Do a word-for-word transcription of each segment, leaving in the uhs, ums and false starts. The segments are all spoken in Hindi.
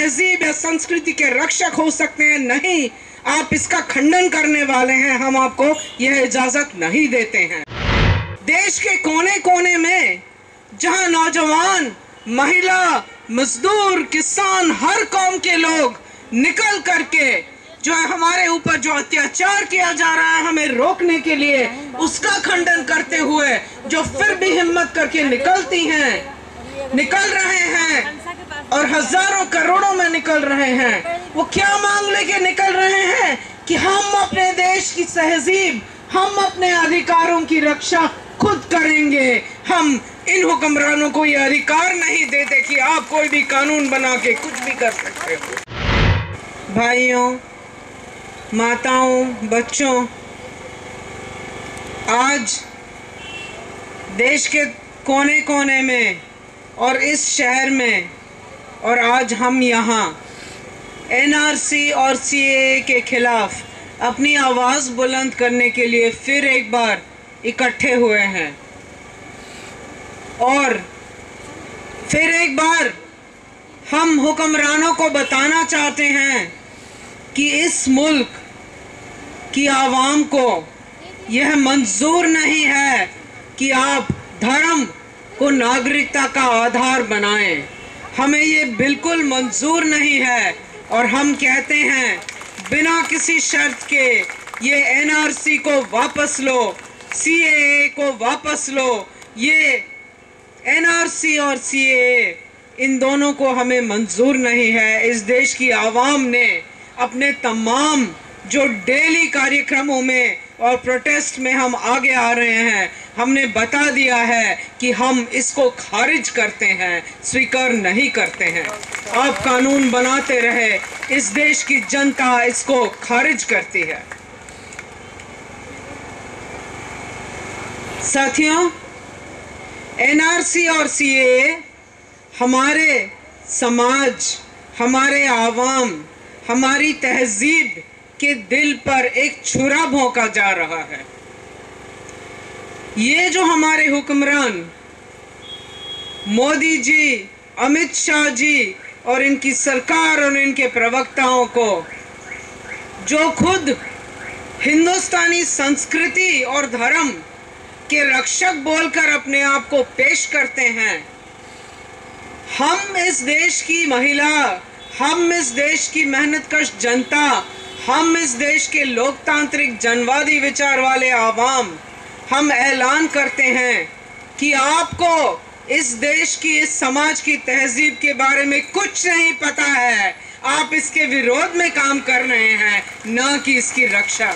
तहजीब या संस्कृति के रक्षक हो सकते हैं। नहीं, आप इसका खंडन करने वाले हैं, हम आपको यह इजाजत नहीं देते हैं। देश के कोने कोने में जहां नौजवान, महिला, मजदूर, किसान, हर कौम के लोग निकल करके जो है हमारे ऊपर जो अत्याचार किया जा रहा है हमें रोकने के लिए, उसका खंडन करते हुए जो फिर भी हिम्मत करके निकलती हैं, निकल रहे हैं और हजारों करोड़ों में निकल रहे हैं, वो क्या मांग लेके निकल रहे हैं कि हम अपने देश की तहजीब, हम अपने अधिकारों की रक्षा खुद करेंगे। हम इन हुक्मरानों को ये अधिकार नहीं देते कि आप कोई भी कानून बना के कुछ भी कर सकते हो। भाइयों, माताओं, बच्चों, आज देश के कोने कोने में और इस शहर में और आज हम यहाँ एन आर सी और सी ए ए के खिलाफ अपनी आवाज़ बुलंद करने के लिए फिर एक बार इकट्ठे हुए हैं और फिर एक बार हम हुक्मरानों को बताना चाहते हैं कि इस मुल्क की आवाम को यह मंजूर नहीं है कि आप धर्म को नागरिकता का आधार बनाएं। हमें ये बिल्कुल मंजूर नहीं है और हम कहते हैं बिना किसी शर्त के ये एन आर सी को वापस लो, सी ए ए को वापस लो। ये एन आर सी और सी ए ए इन दोनों को हमें मंजूर नहीं है। इस देश की आवाम ने अपने तमाम जो डेली कार्यक्रमों में और प्रोटेस्ट में हम आगे आ रहे हैं, हमने बता दिया है कि हम इसको खारिज करते हैं, स्वीकार नहीं करते हैं। आप कानून बनाते रहे, इस देश की जनता इसको खारिज करती है। साथियों, एन आर सी और सी ए ए हमारे समाज, हमारे आवाम, हमारी तहजीब के दिल पर एक छुरा भोंका जा रहा है। ये जो हमारे हुक्मरान मोदी जी, अमित शाह जी और इनकी सरकार और इनके प्रवक्ताओं को जो खुद हिंदुस्तानी संस्कृति और धर्म के रक्षक बोलकर अपने आप को पेश करते हैं, हम इस देश की महिला, हम इस देश की मेहनतकश जनता, हम इस देश के लोकतांत्रिक जनवादी विचार वाले आवाम, हम ऐलान करते हैं कि आपको इस देश की, इस समाज की तहजीब के बारे में कुछ नहीं पता है। आप इसके विरोध में काम कर रहे हैं, ना कि इसकी रक्षा।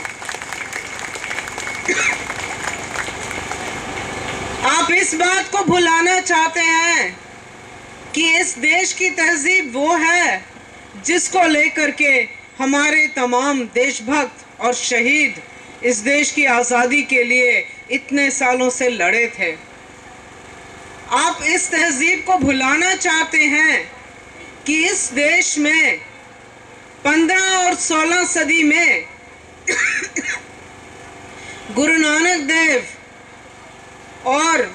आप इस बात को भुलाना चाहते हैं कि इस देश की तहजीब वो है जिसको लेकर के हमारे तमाम देशभक्त और शहीद इस देश की आज़ादी के लिए इतने सालों से लड़े थे। आप इस तहजीब को भुलाना चाहते हैं कि इस देश में पंद्रह और सोलह सदी में गुरु नानक देव और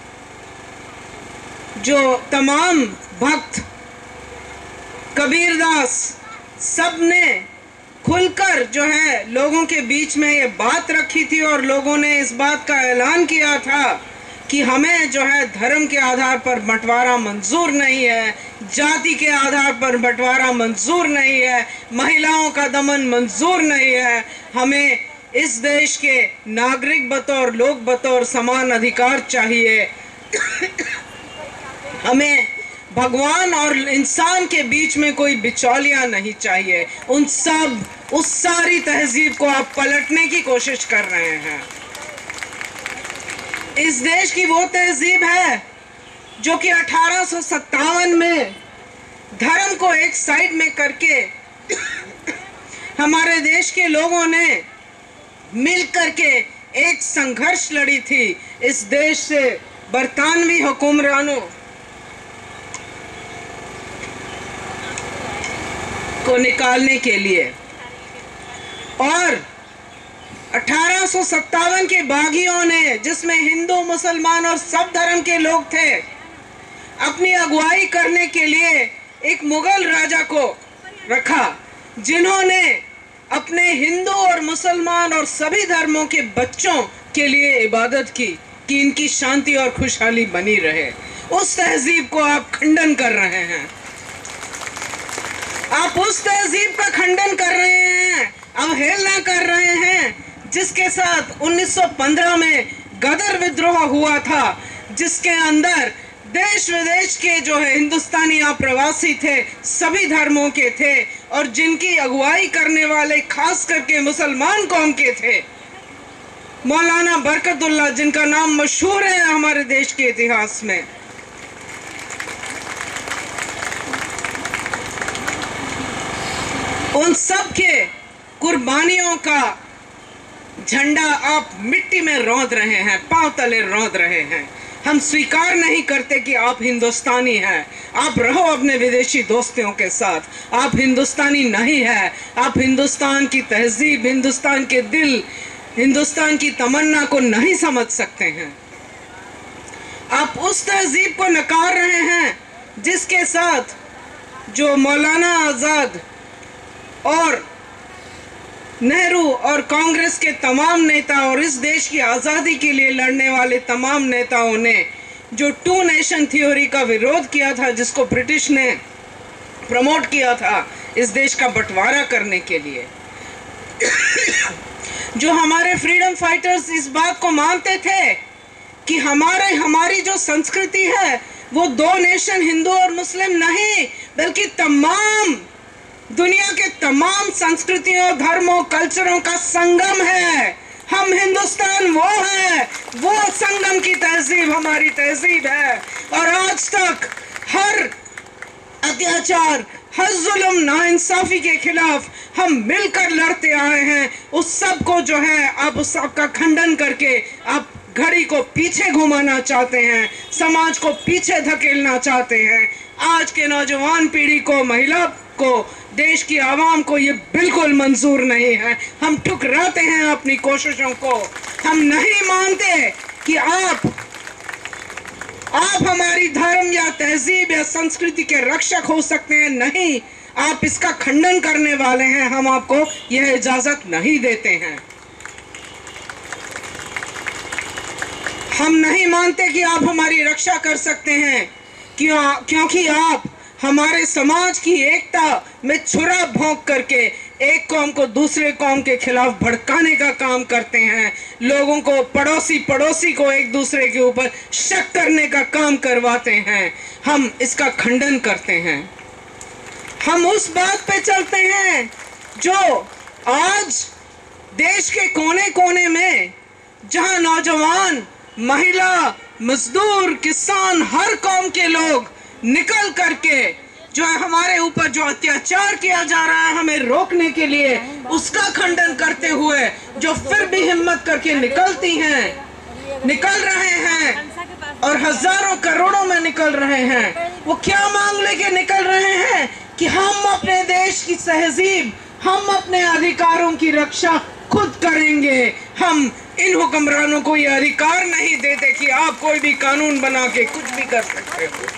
जो तमाम भक्त, कबीरदास, सब ने खुलकर जो है लोगों के बीच में ये बात रखी थी और लोगों ने इस बात का ऐलान किया था कि हमें जो है धर्म के आधार पर बंटवारा मंजूर नहीं है, जाति के आधार पर बंटवारा मंजूर नहीं है, महिलाओं का दमन मंजूर नहीं है। हमें इस देश के नागरिक बतौर, लोग बतौर समान अधिकार चाहिए। हमें भगवान और इंसान के बीच में कोई बिचौलिया नहीं चाहिए। उन सब, उस सारी तहजीब को आप पलटने की कोशिश कर रहे हैं। इस देश की वो तहजीब है जो कि अठारह सौ सत्तावन में धर्म को एक साइड में करके हमारे देश के लोगों ने मिल करके एक संघर्ष लड़ी थी इस देश से बरतानवी हुक्मरानों को निकालने के लिए। और अठारह सौ सत्तावन के बागियों ने, जिसमें हिंदू, मुसलमान और सब धर्म के लोग थे, अपनी अगुवाई करने के लिए एक मुगल राजा को रखा जिन्होंने अपने हिंदू और मुसलमान और सभी धर्मों के बच्चों के लिए इबादत की कि इनकी शांति और खुशहाली बनी रहे। उस तहजीब को आप खंडन कर रहे हैं, आप उस तहजीब का खंडन कर रहे हैं, अवहेलना कर रहे हैं जिसके साथ उन्नीस सौ पंद्रह में गदर विद्रोह हुआ था, जिसके अंदर देश विदेश के जो है हिंदुस्तानी आप्रवासी थे, सभी धर्मों के थे और जिनकी अगुवाई करने वाले खास करके मुसलमान कौम के थे। मौलाना बरकतुल्लाह, जिनका नाम मशहूर है हमारे देश के इतिहास में। उन सब के कुर्बानियों का झंडा आप मिट्टी में रौंद रहे हैं, पांव तले रौंद रहे हैं। हम स्वीकार नहीं करते कि आप हिंदुस्तानी हैं। आप रहो अपने विदेशी दोस्तों के साथ। आप हिंदुस्तानी नहीं है। आप हिंदुस्तान की तहजीब, हिंदुस्तान के दिल, हिंदुस्तान की तमन्ना को नहीं समझ सकते हैं। आप उस तहजीब को नकार रहे हैं जिसके साथ जो मौलाना आज़ाद और नेहरू और कांग्रेस के तमाम नेता और इस देश की आज़ादी के लिए लड़ने वाले तमाम नेताओं ने जो टू नेशन थ्योरी का विरोध किया था, जिसको ब्रिटिश ने प्रमोट किया था इस देश का बंटवारा करने के लिए, जो हमारे फ्रीडम फाइटर्स इस बात को मानते थे कि हमारे हमारी जो संस्कृति है वो दो नेशन हिंदू और मुस्लिम नहीं बल्कि तमाम दुनिया के तमाम संस्कृतियों, धर्मों, कल्चरों का संगम है। हम हिंदुस्तान वो है, वो संगम की तहजीब हमारी तहजीब है। और आज तक हर अत्याचार, हर जुल्म, नाइंसाफी के खिलाफ हम मिलकर लड़ते आए हैं। उस सब को जो है आप उस सब का खंडन करके आप घड़ी को पीछे घुमाना चाहते हैं, समाज को पीछे धकेलना चाहते हैं। आज के नौजवान पीढ़ी को, महिला को, देश की आवाम को ये बिल्कुल मंजूर नहीं है। हम ठुकराते हैं अपनी कोशिशों को। हम नहीं मानते कि आप आप हमारी धर्म या तहजीब या संस्कृति के रक्षक हो सकते हैं। नहीं, आप इसका खंडन करने वाले हैं। हम आपको यह इजाजत नहीं देते हैं। हम नहीं मानते कि आप हमारी रक्षा कर सकते हैं, क्यों? क्योंकि आप हमारे समाज की एकता में छुरा भोंक करके एक कौम को दूसरे कौम के खिलाफ भड़काने का काम करते हैं। लोगों को, पड़ोसी पड़ोसी को एक दूसरे के ऊपर शक करने का काम करवाते हैं। हम इसका खंडन करते हैं। हम उस बात पे चलते हैं जो आज देश के कोने कोने में, जहां नौजवान, महिला, मजदूर, किसान, हर कौम के लोग निकल करके जो है हमारे ऊपर जो अत्याचार किया जा रहा है हमें रोकने के लिए, उसका खंडन करते हुए जो फिर भी हिम्मत करके निकलती हैं, निकल रहे हैं और हजारों करोड़ों में निकल रहे हैं। वो क्या मांग लेके निकल रहे हैं कि हम अपने देश की तहजीब, हम अपने अधिकारों की रक्षा खुद करेंगे। हम इन हुक्मरानों को ये अधिकार नहीं देते कि आप कोई भी कानून बना के कुछ भी कर सकते हो।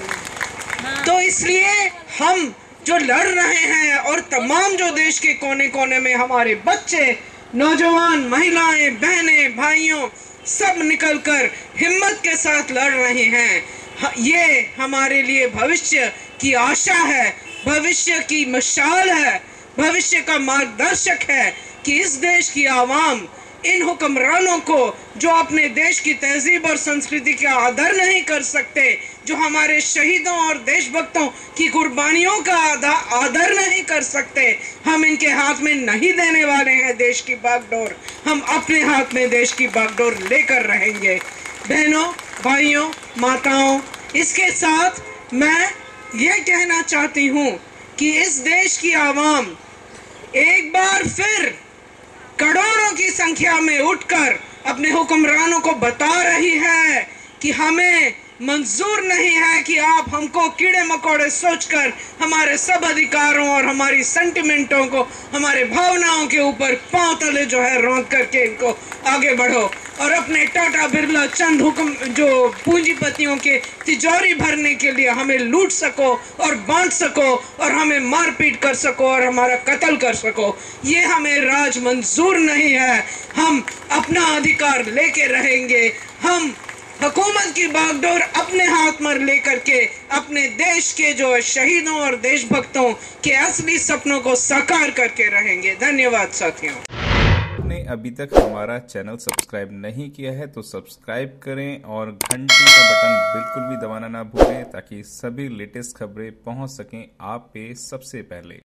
तो इसलिए हम जो लड़ रहे हैं और तमाम जो देश के कोने कोने में हमारे बच्चे, नौजवान, महिलाएं, बहनें, भाइयों सब निकलकर हिम्मत के साथ लड़ रहे हैं। ये हमारे लिए भविष्य की आशा है, भविष्य की मशाल है, भविष्य का मार्गदर्शक है कि इस देश की आवाम इन हुक्मरानों को जो अपने देश की तहजीब और संस्कृति का आदर नहीं कर सकते, जो हमारे शहीदों और देशभक्तों की कुर्बानियों का आदर नहीं कर सकते, हम इनके हाथ में नहीं देने वाले हैं देश की बागडोर। हम अपने हाथ में देश की बागडोर लेकर रहेंगे। बहनों, भाइयों, माताओं, इसके साथ मैं ये कहना चाहती हूँ कि इस देश की आवाम एक बार फिर करोड़ों की संख्या में उठकर अपने हुक्मरानों को बता रही है कि हमें मंजूर नहीं है कि आप हमको कीड़े मकोड़े सोचकर हमारे सब अधिकारों और हमारी सेंटिमेंटों को, हमारे भावनाओं के ऊपर पांव तले जो है रौंद करके इनको आगे बढ़ो और अपने टाटा बिरला चंद हुक्म जो पूंजीपतियों के तिजोरी भरने के लिए हमें लूट सको और बांट सको और हमें मारपीट कर सको और हमारा कत्ल कर सको। ये हमें राज मंजूर नहीं है। हम अपना अधिकार लेके रहेंगे। हम हुकूमत की बागडोर अपने हाथ में लेकर के अपने देश के जो शहीदों और देशभक्तों के असली सपनों को साकार करके रहेंगे। धन्यवाद साथियों। आपने अभी तक हमारा चैनल सब्सक्राइब नहीं किया है तो सब्सक्राइब करें और घंटी का बटन बिल्कुल भी दबाना ना भूलें ताकि सभी लेटेस्ट खबरें पहुंच सकें आप पे सबसे पहले।